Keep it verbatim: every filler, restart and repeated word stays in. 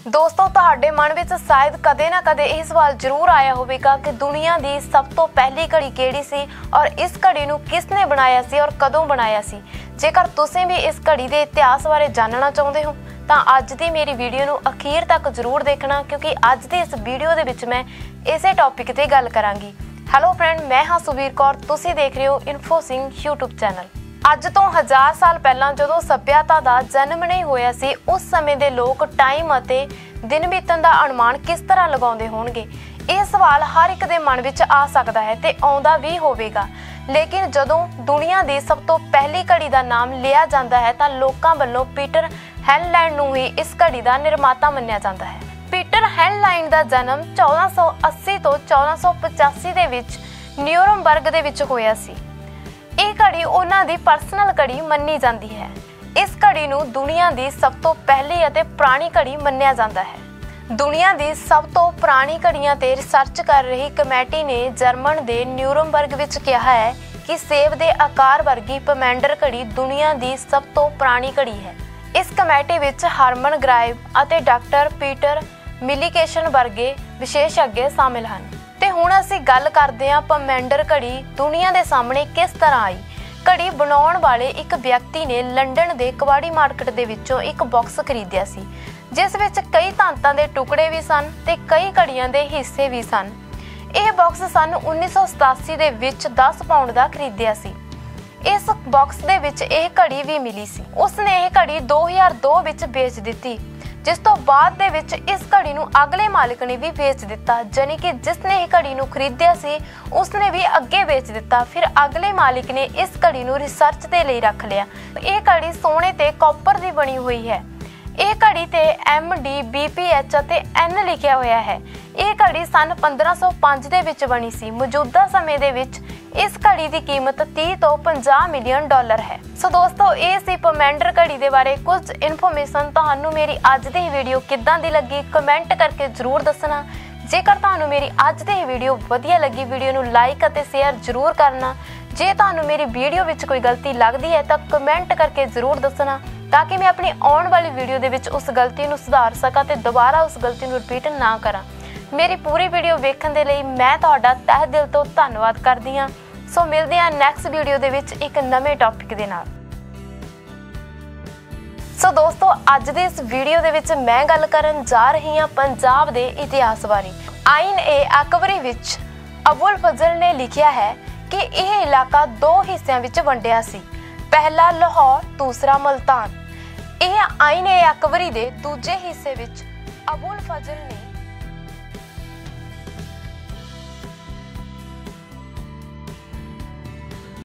दोस्तों तुहाडे मन विच शायद कदे ना कदे यह सवाल जरूर आया होवेगा कि दुनिया की सब तो पहली घड़ी किहड़ी सी और इस घड़ी नूं किसने बनाया सी और कदों बनाया सी। जेकर तुसीं भी इस घड़ी के इतिहास बारे जानना चाहुंदे हो तां अज दी मेरी वीडियो नूं अखीर तक जरूर देखना, क्योंकि अज दी इस वीडियो दे विच मैं इसे टॉपिक ते गल करांगी। हैलो फ्रेंड, मैं हाँ सुखवीर कौर, तुसीं देख रहे हो इन्फो सिंह यूट्यूब चैनल। अज तो हज़ार साल पहला जदों सभ्यता का जन्म नहीं होया सी, उस समय के लोग टाइम अते दिन बीतण का अनुमान किस तरह लगाउंदे होणगे। यह सवाल हर एक दे मन विच आ सकता है ते आउंदा भी होवेगा। लेकिन जदों दुनिया की सब तो पहली घड़ी का नाम लिया जाता है तां लोकां वल्लों पीटर हेनलाइन नूं ही इस घड़ी का निर्माता मन्निया जाता है। पीटर हेनलाइन का जन्म चौदह सौ अस्सी तो चौदह सौ पचासी दे विच न्यूरमबर्ग दे विच होया सी। ਇਹ ਘੜੀ ਉਹਨਾਂ ਦੀ ਪਰਸਨਲ ਘੜੀ ਮੰਨੀ ਜਾਂਦੀ ਹੈ। ਇਸ ਘੜੀ ਨੂੰ ਦੁਨੀਆ ਦੀ ਸਭ ਤੋਂ ਪਹਿਲੀ ਅਤੇ ਪੁਰਾਣੀ ਘੜੀ ਮੰਨਿਆ ਜਾਂਦਾ ਹੈ। ਦੁਨੀਆ ਦੀ ਸਭ ਤੋਂ ਪੁਰਾਣੀ ਘੜੀਆਂ ਤੇ ਰਿਸਰਚ ਕਰ ਰਹੀ ਕਮੇਟੀ ਨੇ ਜਰਮਨ ਦੇ ਨਿਊਰਮਬਰਗ ਵਿੱਚ ਕਿਹਾ ਹੈ ਕਿ ਸੇਬ ਦੇ ਆਕਾਰ ਵਰਗੀ ਪੋਮੈਂਡਰ ਘੜੀ ਦੁਨੀਆ ਦੀ ਸਭ ਤੋਂ ਪੁਰਾਣੀ ਘੜੀ ਹੈ। ਇਸ ਕਮੇਟੀ ਵਿੱਚ ਹਰਮਨ ਗ੍ਰਾਈਵ ਅਤੇ ਡਾਕਟਰ ਪੀਟਰ ਮਿਲੀਕੇਸ਼ਨ ਵਰਗੇ ਵਿਸ਼ੇਸ਼ज्ञ शामिल ਹਨ। ਤੇ ਹੁਣ ਅਸੀਂ ਗੱਲ ਕਰਦੇ ਹਾਂ ਪੋਮੈਂਡਰ ਘੜੀ ਦੁਨੀਆ ਦੇ ਸਾਹਮਣੇ ਕਿਸ ਤਰ੍ਹਾਂ ਆਈ। ਘੜੀ ਬਣਾਉਣ ਵਾਲੇ ਇੱਕ ਵਿਅਕਤੀ ਨੇ ਲੰਡਨ ਦੇ ਕਵਾੜੀ ਮਾਰਕੀਟ ਦੇ ਵਿੱਚੋਂ ਇੱਕ ਬਾਕਸ ਖਰੀਦਿਆ ਸੀ, ਜਿਸ ਵਿੱਚ ਕਈ ਧਾਤਾਂ ਦੇ ਟੁਕੜੇ ਵੀ ਸਨ ਤੇ ਕਈ ਘੜੀਆਂ ਦੇ ਹਿੱਸੇ ਵੀ ਸਨ। ਇਹ ਬਾਕਸ ਸਨ ਉੱਨੀ ਸੌ ਸਤਾਸੀ ਦੇ ਵਿੱਚ ਦਸ ਪਾਉਂਡ ਦਾ ਖਰੀਦਿਆ ਸੀ। ਇਸ ਬਾਕਸ ਦੇ ਵਿੱਚ ਇਹ ਘੜੀ ਵੀ ਮਿਲੀ ਸੀ। ਉਸਨੇ ਇਹ ਘੜੀ ਦੋ ਹਜ਼ਾਰ ਦੋ ਵਿੱਚ ਵੇਚ ਦਿੱਤੀ, जिस तो बाद दे विच इस घड़ी नूं अगले मालिक ने भी बेच दिता, यानी कि जिसने ये घड़ी नूं खरीदिया सी उसने भी अगे बेच दिता। फिर अगले मालिक ने इस घड़ी नूं रिसर्च दे लई रख लिया। ये घड़ी सोने ते कॉपर दी बनी हुई है। ये घड़ी ते M D B P H ते एन लिखिया होया है। ये घड़ी सन पंद्रह सौ पाँच दे विच बनी सी। मौजूदा समय दे विच इस घड़ी की कीमत तीस तो पचास मिलियन डॉलर है। सो दोस्तों, ये सी पोमैंडर घड़ी के बारे कुछ इन्फॉर्मेशन। तुहानू मेरी अज दी वीडियो किद्दां दी लगी कमेंट करके जरूर दसना। जेकर तुहानू मेरी अज दी वीडियो वधिया लगी, वीडियो नू लाइक अते शेयर जरूर करना। जे तुहानू मेरी वीडियो विच कोई गलती लगदी है तां कमेंट करके जरूर दसना, ताकि मैं अपनी आने वाली वीडियो दे विच उस गलती नू सुधार सकां ते दोबारा उस गलती नू रिपीट ना करां। मेरी पूरी वीडियो वेखण दे लई मैं तुहाडा तहे दिल तो धन्नवाद करदी हां। सो मिलते हैं नैक्सट वीडियो दे विच एक नवे टॉपिक दे नाल। सो दोस्तों, अज दे इस वीडियो दे विच मैं गल करन जा रही हां पंजाब दे इतिहास बारे। आइन ए अकबरी विच अबुल फजल ने लिखिया है कि यह इलाका दो हिस्सों विच वंडिया सी, पहला लाहौर, दूसरा मुल्तान। यह आइन ए अकबरी दे दूजे हिस्से विच अबुल फजल ने